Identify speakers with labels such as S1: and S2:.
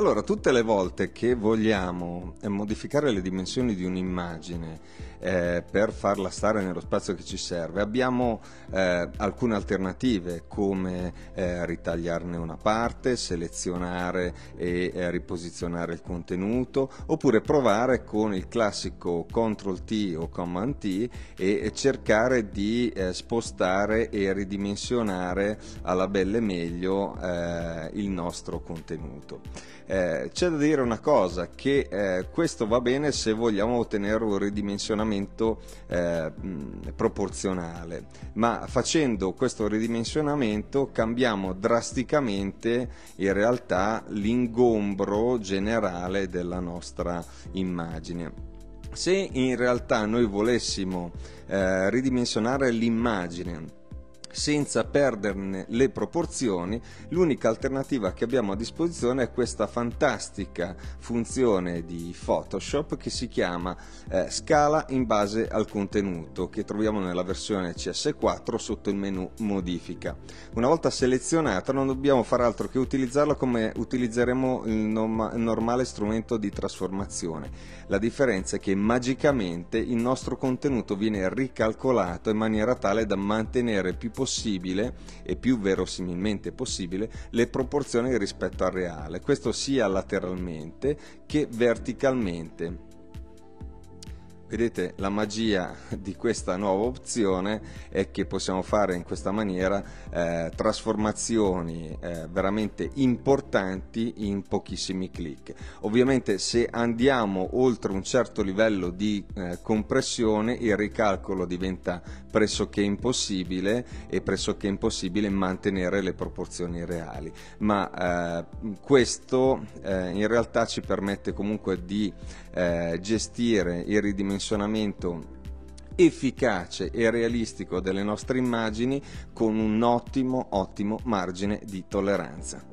S1: Allora, tutte le volte che vogliamo modificare le dimensioni di un'immagine per farla stare nello spazio che ci serve, abbiamo alcune alternative, come ritagliarne una parte, selezionare e riposizionare il contenuto, oppure provare con il classico CTRL-T o Command-T e cercare di spostare e ridimensionare alla belle meglio il nostro contenuto. C'è da dire una cosa, che questo va bene se vogliamo ottenere un ridimensionamento proporzionale, ma facendo questo ridimensionamento cambiamo drasticamente in realtà l'ingombro generale della nostra immagine. Se in realtà noi volessimo ridimensionare l'immagine senza perderne le proporzioni, l'unica alternativa che abbiamo a disposizione è questa fantastica funzione di Photoshop che si chiama scala in base al contenuto, che troviamo nella versione CS4 sotto il menu modifica. Una volta selezionata non dobbiamo fare altro che utilizzarla come utilizzeremo il normale strumento di trasformazione. La differenza è che magicamente il nostro contenuto viene ricalcolato in maniera tale da mantenere più possibile e più verosimilmente possibile le proporzioni rispetto al reale, questo sia lateralmente che verticalmente. Vedete, la magia di questa nuova opzione è che possiamo fare in questa maniera trasformazioni veramente importanti in pochissimi clic. Ovviamente se andiamo oltre un certo livello di compressione, il ricalcolo diventa pressoché impossibile, e pressoché impossibile mantenere le proporzioni reali, ma questo in realtà ci permette comunque di gestire il ridimensionamento efficace e realistico delle nostre immagini con un ottimo margine di tolleranza.